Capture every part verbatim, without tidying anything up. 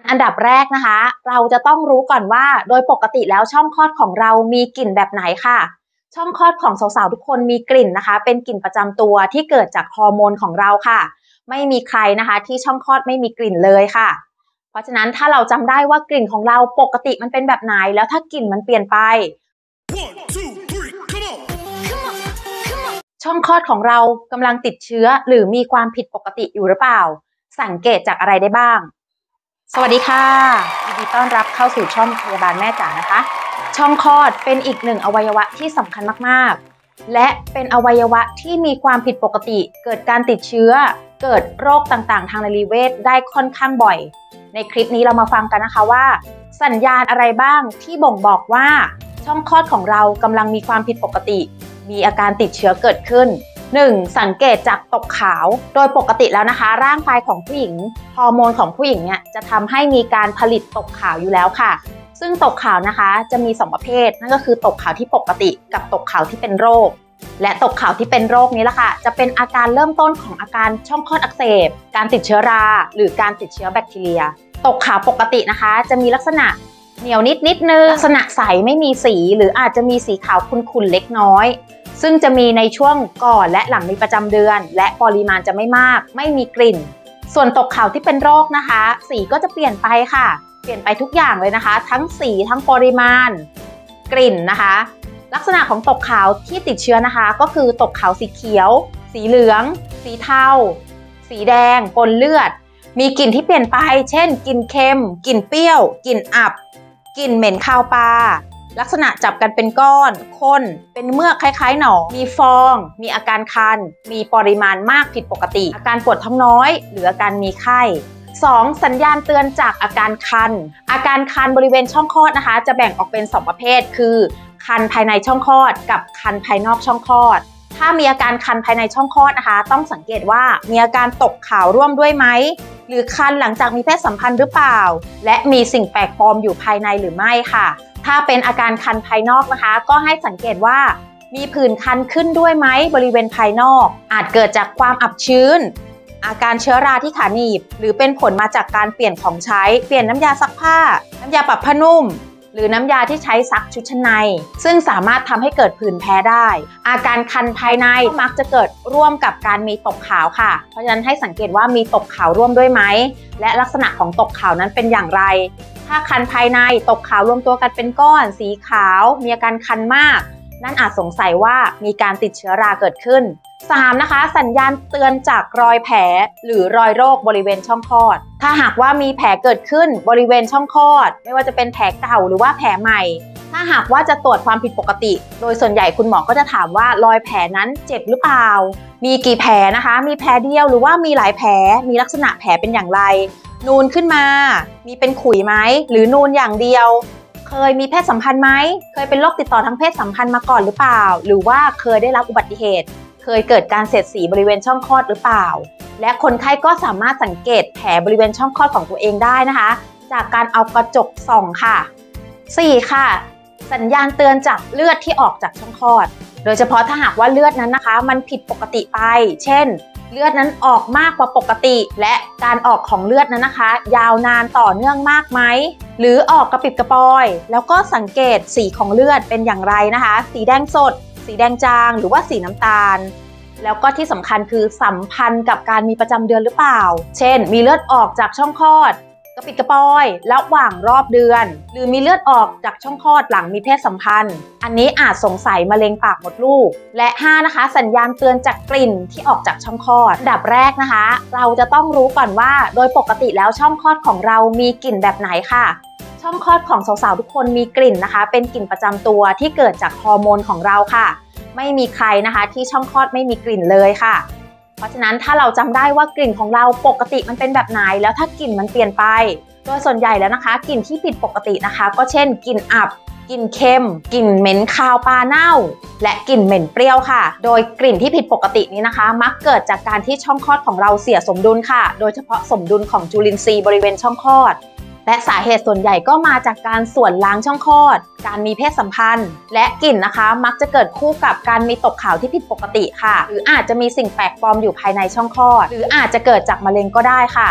อันดับแรกนะคะเราจะต้องรู้ก่อนว่าโดยปกติแล้วช่องคลอดของเรามีกลิ่นแบบไหนค่ะช่องคลอดของสาวๆทุกคนมีกลิ่นนะคะเป็นกลิ่นประจำตัวที่เกิดจากฮอร์โมนของเราค่ะไม่มีใครนะคะที่ช่องคลอดไม่มีกลิ่นเลยค่ะเพราะฉะนั้นถ้าเราจำได้ว่ากลิ่นของเราปกติมันเป็นแบบไหนแล้วถ้ากลิ่นมันเปลี่ยนไป one, two, three, come on. Come on. Come on. ช่องคลอดของเรากำลังติดเชื้อหรือมีความผิดปกติอยู่หรือเปล่าสังเกตจากอะไรได้บ้างสวัสดีค่ะยินดีต้อนรับเข้าสู่ช่องพยาบาลแม่จ๋านะคะช่องคลอดเป็นอีกหนึ่งอวัยวะที่สำคัญมากๆและเป็นอวัยวะที่มีความผิดปกติเกิดการติดเชื้อเกิดโรคต่างๆทางระบบนิเวศได้ค่อนข้างบ่อยในคลิปนี้เรามาฟังกันนะคะว่าสัญญาณอะไรบ้างที่บ่งบอกว่าช่องคลอดของเรากำลังมีความผิดปกติมีอาการติดเชื้อเกิดขึ้นหนึ่งสังเกตจากตกขาวโดยปกติแล้วนะคะร่างกายของผู้หญิงฮอร์โมนของผู้หญิงเนี่ยจะทำให้มีการผลิตตกขาวอยู่แล้วค่ะซึ่งตกขาวนะคะจะมีสองประเภทนั่นก็คือตกขาวที่ปกติกับตกขาวที่เป็นโรคและตกขาวที่เป็นโรคนี้แหละค่ะจะเป็นอาการเริ่มต้นของอาการช่องคลอดอักเสบการติดเชื้อราหรือการติดเชื้อแบคทีเรียตกขาวปกตินะคะจะมีลักษณะเหนียวนิดนิดนึงลักษณะใสไม่มีสีหรืออาจจะมีสีขาวขุ่นๆเล็กน้อยซึ่งจะมีในช่วงก่อนและหลังมีประจำเดือนและปริมาณจะไม่มากไม่มีกลิ่นส่วนตกขาวที่เป็นโรคนะคะสีก็จะเปลี่ยนไปค่ะเปลี่ยนไปทุกอย่างเลยนะคะทั้งสีทั้งปริมาณกลิ่นนะคะลักษณะของตกขาวที่ติดเชื้อนะคะก็คือตกขาวสีเขียวสีเหลืองสีเทาสีแดงปนเลือดมีกลิ่นที่เปลี่ยนไปเช่นกลิ่นเค็มกลิ่นเปรี้ยวกลิ่นอับกลิ่นเหม็นคาวปลาลักษณะจับกันเป็นก้อนข้นเป็นเมือกคล้ายๆหนองมีฟองมีอาการคันมีปริมาณมากผิดปกติอาการปวดท้องน้อยหรืออาการมีไข้สองสัญญาณเตือนจากอาการคันอาการคันบริเวณช่องคลอดนะคะจะแบ่งออกเป็นสองประเภทคือคันภายในช่องคลอดกับคันภายนอกช่องคลอดถ้ามีอาการคันภายในช่องคลอดนะคะต้องสังเกตว่ามีอาการตกขาวร่วมด้วยไหมหรือคันหลังจากมีเพศสัมพันธ์หรือเปล่าและมีสิ่งแปลกปลอมอยู่ภายในหรือไม่ค่ะถ้าเป็นอาการคันภายนอกนะคะก็ให้สังเกตว่ามีผื่นคันขึ้นด้วยไหมบริเวณภายนอกอาจเกิดจากความอับชื้นอาการเชื้อราที่ขาหนีบหรือเป็นผลมาจากการเปลี่ยนของใช้เปลี่ยนน้ำยาซักผ้าน้ำยาปรับผ้านุ่มหรือน้ำยาที่ใช้ซักชุดชั้นในซึ่งสามารถทำให้เกิดผื่นแพ้ได้อาการคันภายในมักจะเกิดร่วมกับการมีตกขาวค่ะเพราะฉะนั้นให้สังเกตว่ามีตกขาวร่วมด้วยไหมและลักษณะของตกขาวนั้นเป็นอย่างไรถ้าคันภายในตกขาวรวมตัวกันเป็นก้อนสีขาวมีอาการคันมากนั่นอาจสงสัยว่ามีการติดเชื้อราเกิดขึ้นสามนะคะสัญญาณเตือนจากรอยแผลหรือรอยโรคบริเวณช่องคลอดถ้าหากว่ามีแผลเกิดขึ้นบริเวณช่องคลอดไม่ว่าจะเป็นแผลเก่าหรือว่าแผลใหม่ถ้าหากว่าจะตรวจความผิดปกติโดยส่วนใหญ่คุณหมอก็จะถามว่ารอยแผลนั้นเจ็บหรือเปล่ามีกี่แผลนะคะมีแผลเดียวหรือว่ามีหลายแผลมีลักษณะแผลเป็นอย่างไรนูนขึ้นมามีเป็นขุยไหมหรือนูนอย่างเดียวเคยมีเพศสัมพันธ์ไหมเคยเป็นโรคติดต่อทางเพศสัมพันธ์มาก่อนหรือเปล่าหรือว่าเคยได้รับอุบัติเหตุเคยเกิดการเสียดสีบริเวณช่องคลอดหรือเปล่าและคนไข้ก็สามารถสังเกตแผลบริเวณช่องคลอดของตัวเองได้นะคะจากการเอากระจกส่องค่ะสี่ค่ะสัญญาณเตือนจากเลือดที่ออกจากช่องคลอดโดยเฉพาะถ้าหากว่าเลือดนั้นนะคะมันผิดปกติไปเช่นเลือดนั้นออกมากกว่าปกติและการออกของเลือดนั้นนะคะยาวนานต่อเนื่องมากไหมหรือออกกระปิดกระปอยแล้วก็สังเกตสีของเลือดเป็นอย่างไรนะคะสีแดงสดสีแดงจางหรือว่าสีน้ำตาลแล้วก็ที่สำคัญคือสัมพันธ์กับการมีประจำเดือนหรือเปล่าเช่นมีเลือดออกจากช่องคลอดกระปิดกระปอยระหว่างรอบเดือนหรือมีเลือดออกจากช่องคลอดหลังมีเพศสัมพันธ์อันนี้อาจสงสัยมะเร็งปากมดลูกและห้านะคะสัญญาณเตือนจากกลิ่นที่ออกจากช่องคลอดอันดับแรกนะคะเราจะต้องรู้ก่อนว่าโดยปกติแล้วช่องคลอดของเรามีกลิ่นแบบไหนค่ะช่องคลอดของสาวๆทุกคนมีกลิ่นนะคะเป็นกลิ่นประจำตัวที่เกิดจากฮอร์โมนของเราค่ะไม่มีใครนะคะที่ช่องคลอดไม่มีกลิ่นเลยค่ะเพราะฉะนั้นถ้าเราจำได้ว่ากลิ่นของเราปกติมันเป็นแบบไหนแล้วถ้ากลิ่นมันเปลี่ยนไปโดยส่วนใหญ่แล้วนะคะกลิ่นที่ผิดปกตินะคะก็เช่นกลิ่นอับกลิ่นเค็มกลิ่นเหม็นคาวปลาเน่าและกลิ่นเหม็นเปรี้ยวค่ะโดยกลิ่นที่ผิดปกตินี้นะคะมักเกิดจากการที่ช่องคลอดของเราเสียสมดุลค่ะโดยเฉพาะสมดุลของจุลินทรีย์บริเวณช่องคลอดและสาเหตุส่วนใหญ่ก็มาจากการส่วนล้างช่องคลอดการมีเพศสัมพันธ์และกลิ่นนะคะมักจะเกิดคู่กับการมีตกขาวที่ผิดปกติค่ะหรืออาจจะมีสิ่งแปลกปลอมอยู่ภายในช่องคลอดหรืออาจจะเกิดจากมะเร็งก็ได้ค่ะ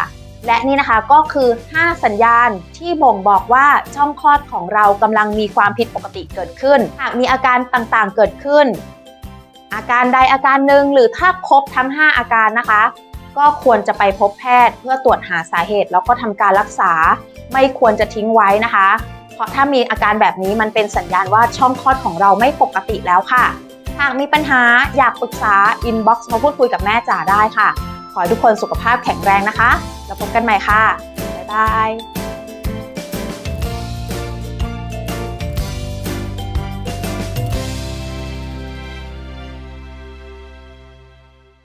และนี่นะคะก็คือห้าสัญญาณที่บ่งบอกว่าช่องคลอดของเรากำลังมีความผิดปกติเกิดขึ้นหากมีอาการต่างๆเกิดขึ้นอาการใดอาการหนึ่งหรือถ้าครบทั้งห้าอาการนะคะก็ควรจะไปพบแพทย์เพื่อตรวจหาสาเหตุแล้วก็ทำการรักษาไม่ควรจะทิ้งไว้นะคะเพราะถ้ามีอาการแบบนี้มันเป็นสัญญาณว่าช่องคลอดของเราไม่ปกติแล้วค่ะหากมีปัญหาอยากปรึกษาอินบ็อกซ์มาพูดคุยกับแม่จ๋าได้ค่ะขอให้ทุกคนสุขภาพแข็งแรงนะคะแล้วพบกันใหม่ค่ะบ๊ายบาย